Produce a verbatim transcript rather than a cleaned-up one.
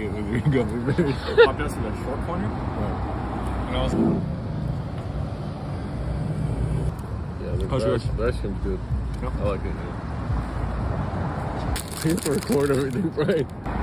it with your gummy bears. Pop this with a short corner. Right. And also, Yeah, the how's yours? ice cream's good. Yep. I like it. Yeah. Pay for a quart of everything, right?